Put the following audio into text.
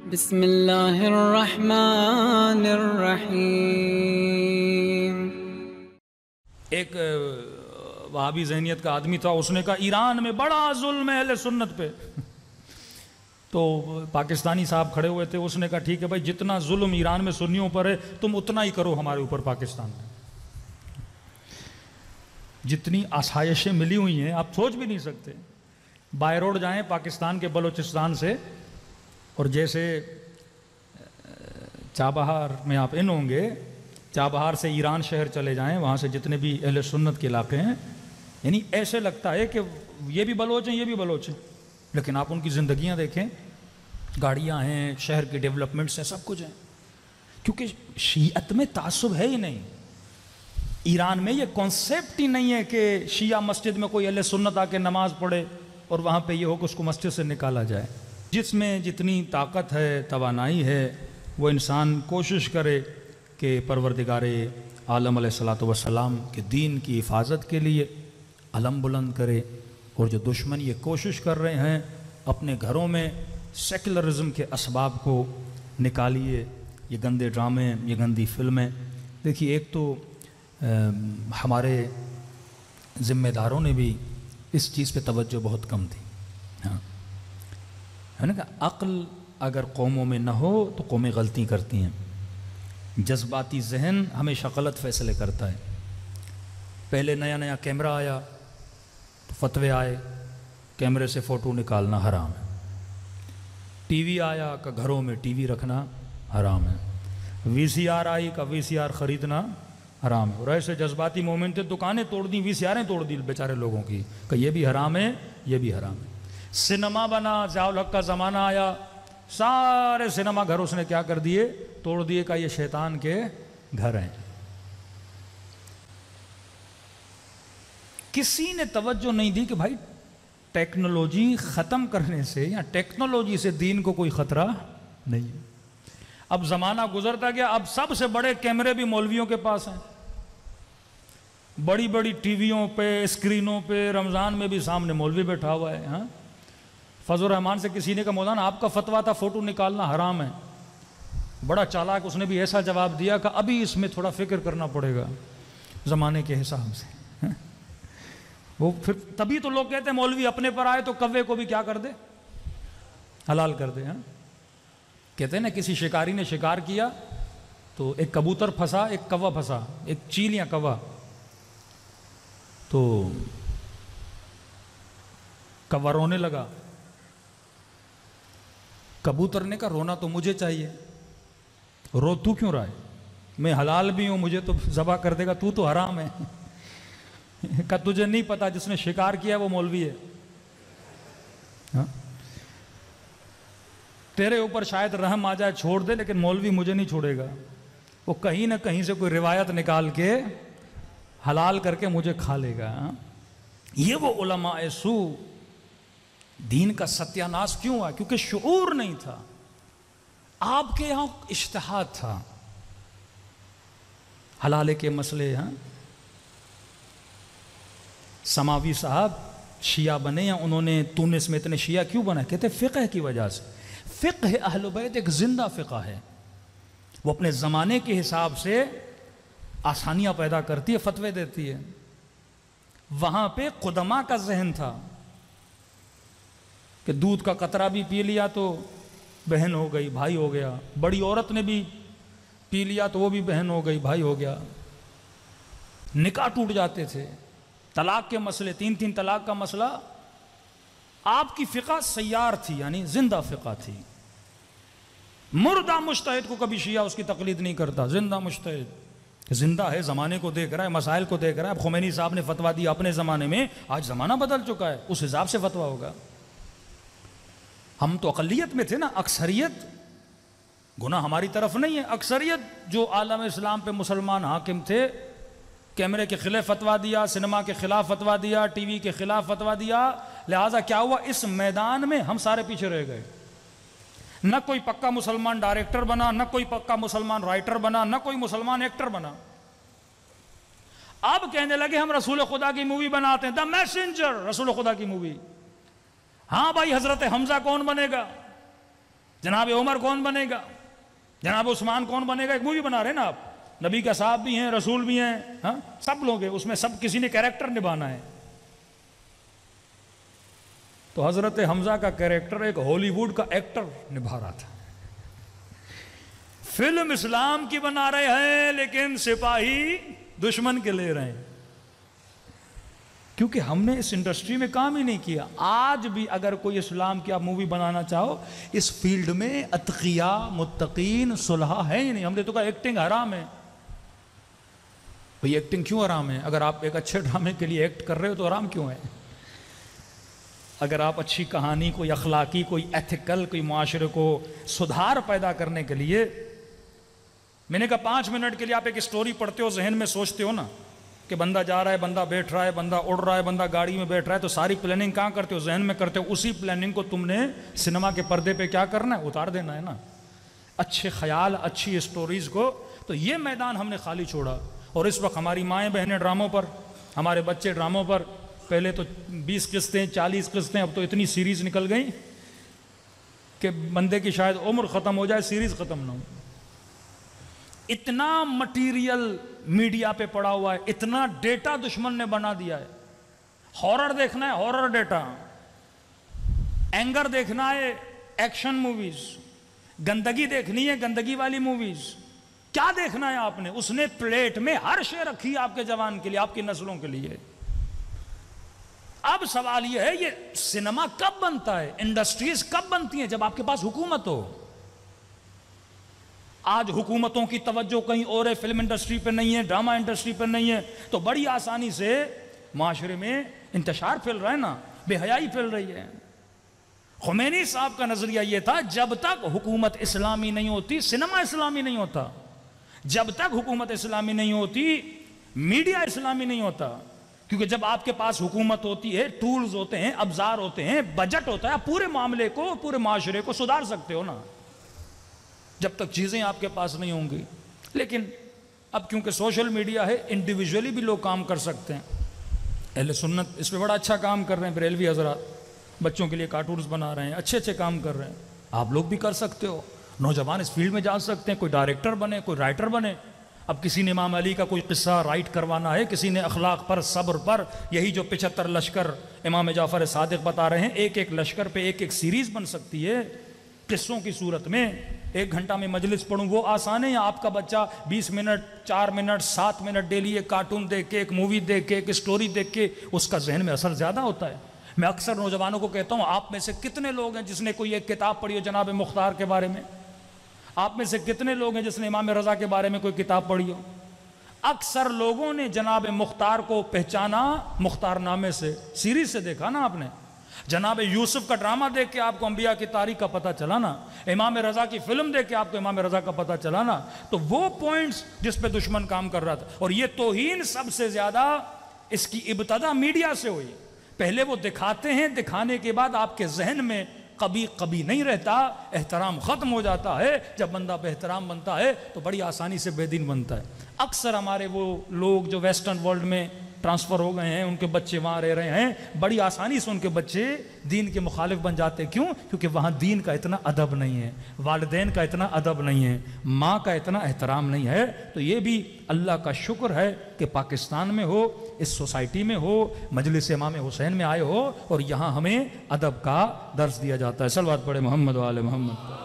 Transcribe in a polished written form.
बिस्मिल्लाहिर्रहमानिर्रहीम। एक वहाबी ज़हनियत का आदमी था, उसने कहा ईरान में बड़ा जुल्म है अहले सुन्नत पे। तो पाकिस्तानी साहब खड़े हुए थे, उसने कहा ठीक है भाई, जितना जुल्म ईरान में सुन्नियों पर है तुम उतना ही करो हमारे ऊपर पाकिस्तान में। जितनी आसाइशें मिली हुई हैं आप सोच भी नहीं सकते। बाय रोड जाएं पाकिस्तान के बलूचिस्तान से, और जैसे चाबहार में आप इन होंगे, चाबहार से ईरान शहर चले जाएं, वहाँ से जितने भी अहले सुन्नत के इलाके हैं, यानी ऐसे लगता है कि ये भी बलोच हैं ये भी बलोच हैं। लेकिन आप उनकी ज़िंदगियाँ देखें, गाड़ियाँ हैं, शहर के डेवलपमेंट्स हैं, सब कुछ है, क्योंकि शीयत में तासुब है ही नहीं। ईरान में ये कॉन्सेप्ट ही नहीं है कि शिया मस्जिद में कोई अहले सुन्नत आके नमाज पढ़े और वहाँ पे ये हो कि उसको मस्जिद से निकाला जाए। जिसमें जितनी ताकत है, तवानाई है, वो इंसान कोशिश करे कि परवरदिगारे आलम अलैहिस्सलातु वस्सलाम के दीन की हिफाजत के लिए अलम बुलंद करे। और जो दुश्मन ये कोशिश कर रहे हैं अपने घरों में सेकुलरिज्म के असबाब को निकालिए, ये गंदे ड्रामे, ये गंदी फिल्में। देखिए, एक तो हमारे ज़िम्मेदारों ने भी इस चीज़ पे तवज्जो बहुत कम थी। हाँ, है ना, कि अक्ल अगर कौमों में न हो तो कौमें गलती करती हैं। जज्बाती जहन हमेशा गलत फैसले करता है। पहले नया नया कैमरा आया तो फतवे आए, कैमरे से फ़ोटो निकालना हराम है। टीवी आया का घरों में टीवी रखना हराम है। वीसीआर आई का वीसीआर ख़रीदना हराम है। और ऐसे जज्बाती मोमेंट थे, दुकानें तोड़ दी, वीसीआरें तोड़ दी बेचारे लोगों की, कि ये भी हराम है ये भी हराम है। सिनेमा बना, ज़ियाउल हक का ज़माना आया, सारे सिनेमा घर उसने क्या कर दिए, तोड़ दिए, का ये शैतान के घर हैं। किसी ने तवज्जो नहीं दी कि भाई टेक्नोलॉजी ख़त्म करने से या टेक्नोलॉजी से दीन को कोई ख़तरा नहीं है। अब ज़माना गुजरता गया, अब सबसे बड़े कैमरे भी मौलवियों के पास हैं। बड़ी बड़ी टीवियों पे, स्क्रीनों पे, रमज़ान में भी सामने मौलवी बैठा हुआ है। हाँ, फजल रहमान से किसी ने कहा मौलाना आपका फतवा था फ़ोटो निकालना हराम है। बड़ा चालाक उसने भी ऐसा जवाब दिया कि अभी इसमें थोड़ा फ़िक्र करना पड़ेगा ज़माने के हिसाब से। वो फिर तभी तो लोग कहते हैं मौलवी अपने पर आए तो कव्वे को भी क्या कर दे, हलाल कर दे। हाँ, कहते हैं ना, किसी शिकारी ने शिकार किया तो एक कबूतर फंसा, एक कौवा फंसा, एक चील या कौवा। तो कौवा रोने लगा, कबूतर ने कहा रोना तो मुझे चाहिए, रो तू क्यों रहा है, मैं हलाल भी हूं, मुझे तो ज़बा कर देगा, तू तो हराम है। का तुझे नहीं पता जिसने शिकार किया वो मौलवी है। हाँ? तेरे ऊपर शायद रहम आ जाए, छोड़ दे, लेकिन मौलवी मुझे नहीं छोड़ेगा। वो कहीं ना कहीं से कोई रिवायत निकाल के हलाल करके मुझे खा लेगा। ये वो उलमाए सू, दीन का सत्यानाश क्यों हुआ? क्योंकि शुऊर नहीं था, आपके यहां इज्तिहाद था हलाले के मसले। हाँ, समावी साहब शिया बने या उन्होंने तुनिस में इतने शिया क्यों बना? कहते फ़िक़्ह की वजह से। फ़िक़्ह अहले बैत एक जिंदा फ़िक़्ह है, वो अपने ज़माने के हिसाब से आसानियाँ पैदा करती है, फतवे देती है। वहाँ पे क़ुदमा का जहन था कि दूध का कतरा भी पी लिया तो बहन हो गई, भाई हो गया। बड़ी औरत ने भी पी लिया तो वो भी बहन हो गई, भाई हो गया। निकाह टूट जाते थे, तलाक के मसले, 3 तलाक का मसला। आपकी फ़िक़्ह सय्यार थी, यानी जिंदा फ़िक़्ह थी। मुर्दा मुज्तहिद को कभी शिया उसकी तकलीद नहीं करता। जिंदा मुज्तहिद जिंदा है, ज़माने को देख रहा है, मसाइल को देख रहा है। अब खुमैनी साहब ने फतवा दिया अपने ज़माने में, आज ज़माना बदल चुका है, उस हिसाब से फतवा होगा। हम तो अक़लियत में थे ना, अक्सरियत गुनाह हमारी तरफ नहीं है। अक्सरियत जो आलम इस्लाम पे मुसलमान हाकिम थे, कैमरे के खिलाफ फतवा दिया, सिनेमा के खिलाफ फतवा दिया, टीवी के खिलाफ फतवा दिया। लिहाजा क्या हुआ, इस मैदान में हम सारे पीछे रह गए। न कोई पक्का मुसलमान डायरेक्टर बना, न कोई पक्का मुसलमान राइटर बना, न कोई मुसलमान एक्टर बना। अब कहने लगे हम रसूल खुदा की मूवी बनाते हैं, द मैसेंजर, रसूल खुदा की मूवी। हाँ भाई, हजरत हमजा कौन बनेगा? जनाब उमर कौन बनेगा, जनाब उस्मान कौन बनेगा, एक मूवी बना रहे हैं ना आप, नबी का साहब भी हैं, रसूल भी हैं, हाँ सब लोग हैं उसमें, सब किसी ने कैरेक्टर निभाना है। तो हजरत हमजा का कैरेक्टर एक हॉलीवुड का एक्टर निभा रहा था। फिल्म इस्लाम की बना रहे हैं लेकिन सिपाही दुश्मन के ले रहे हैं, क्योंकि हमने इस इंडस्ट्री में काम ही नहीं किया। आज भी अगर कोई इस्लाम की आप मूवी बनाना चाहो, इस फील्ड में अतकिया मुत्तकीन सुलहा है ही नहीं। हमने तो कहा एक्टिंग हराम है। भाई एक्टिंग क्यों हराम है? अगर आप एक अच्छे ड्रामे के लिए एक्ट कर रहे हो तो हराम क्यों है? अगर आप अच्छी कहानी, कोई अखलाकी, कोई एथिकल, कोई माशरे को सुधार पैदा करने के लिए, मैंने कहा 5 मिनट के लिए आप एक स्टोरी पढ़ते हो, जहन में सोचते हो ना कि बंदा जा रहा है, बंदा बैठ रहा है, बंदा उड़ रहा है, बंदा गाड़ी में बैठ रहा है, तो सारी प्लानिंग कहाँ करते हो? जहन में करते हो। उसी प्लानिंग को तुमने सिनेमा के पर्दे पे क्या करना है? उतार देना है ना, अच्छे ख्याल, अच्छी स्टोरीज को। तो ये मैदान हमने खाली छोड़ा। और इस वक्त हमारी माएँ बहनें ड्रामों पर, हमारे बच्चे ड्रामों पर, पहले तो 20 किस्तें 40 किस्तें, अब तो इतनी सीरीज निकल गई कि बंदे की शायद उम्र ख़त्म हो जाए, सीरीज ख़त्म ना हो। इतना मटीरियल मीडिया पे पड़ा हुआ है, इतना डेटा दुश्मन ने बना दिया है। हॉरर देखना है, हॉरर डेटा, एंगर देखना है, एक्शन मूवीज, गंदगी देखनी है, गंदगी वाली मूवीज। क्या देखना है आपने? उसने प्लेट में हर शे रखी है आपके जवान के लिए, आपकी नस्लों के लिए। अब सवाल यह है, ये सिनेमा कब बनता है, इंडस्ट्रीज कब बनती हैं? जब आपके पास हुकूमत हो। आज हुकूमतों की तवज्जो कहीं और है, फिल्म इंडस्ट्री पे नहीं है, ड्रामा इंडस्ट्री पे नहीं है, तो बड़ी आसानी से माशरे में इंतशार फैल रहा है ना, बेहयाई फैल रही है। खुमैनी साहब का नजरिया यह था, जब तक हुकूमत इस्लामी नहीं होती सिनेमा इस्लामी नहीं होता, जब तक हुकूमत इस्लामी नहीं होती मीडिया इस्लामी नहीं होता। क्योंकि जब आपके पास हुकूमत होती है, टूल्स होते हैं, अवजार होते हैं, बजट होता है, पूरे मामले को, पूरे माशरे को सुधार सकते हो ना, जब तक चीज़ें आपके पास नहीं होंगी। लेकिन अब क्योंकि सोशल मीडिया है, इंडिविजुअली भी लोग काम कर सकते हैं। अहले सुन्नत इस पर बड़ा अच्छा काम कर रहे हैं, बरेलवी हजरात बच्चों के लिए कार्टून्स बना रहे हैं, अच्छे अच्छे काम कर रहे हैं। आप लोग भी कर सकते हो, नौजवान इस फील्ड में जा सकते हैं, कोई डायरेक्टर बने, कोई राइटर बने। अब किसी ने इमाम अली का कोई किस्सा राइट करवाना है, किसी ने अखलाक पर, सब्र पर, यही जो 75 लश्कर इमाम जाफर सादिक बता रहे हैं, एक एक लश्कर पे एक एक सीरीज बन सकती है किस्सों की सूरत में। 1 घंटा में मजलिस पढ़ूं वो आसान है, या आपका बच्चा 20 मिनट, 4 मिनट, 7 मिनट डेली एक कार्टून देख के, एक मूवी देख के, एक स्टोरी देख के उसका जहन में असर ज़्यादा होता है। मैं अक्सर नौजवानों को कहता हूँ, आप में से कितने लोग हैं जिसने कोई एक किताब पढ़ी हो जनाब मुख्तार के बारे में? आप में से कितने लोग हैं जिसने इमाम रज़ा के बारे में कोई किताब पढ़ी हो? अक्सर लोगों ने जनाब मुख्तार को पहचाना मुख्तार नामे से, सीरीज से देखा ना आपने। जनाब यूसुफ का ड्रामा देख के आपको अंबिया की तारीख का पता चला ना, इमाम रज़ा की फिल्म देख के आपको इमाम रज़ा का पता चला ना। तो वो पॉइंट्स जिस पे दुश्मन काम कर रहा था, और ये तौहीन सबसे ज्यादा इसकी इब्तदा मीडिया से हुई। पहले वो दिखाते हैं, दिखाने के बाद आपके जहन में कभी कभी नहीं रहता, एहतराम ख़त्म हो जाता है। जब बंदा बेहतराम बनता है तो बड़ी आसानी से बेदीन बनता है। अक्सर हमारे वो लोग जो वेस्टर्न वर्ल्ड में ट्रांसफ़र हो गए हैं, उनके बच्चे वहाँ रह रहे हैं, बड़ी आसानी से उनके बच्चे दीन के मुखालिफ बन जाते हैं। क्यों? क्योंकि वहाँ दीन का इतना अदब नहीं है, वालिदैन का इतना अदब नहीं है, माँ का इतना एहतराम नहीं है। तो ये भी अल्लाह का शुक्र है कि पाकिस्तान में हो, इस सोसाइटी में हो, मजलिस इमाम हुसैन में आए हो, और यहाँ हमें अदब का दर्स दिया जाता है। सलवात पढ़े मोहम्मद वाले मोहम्मद।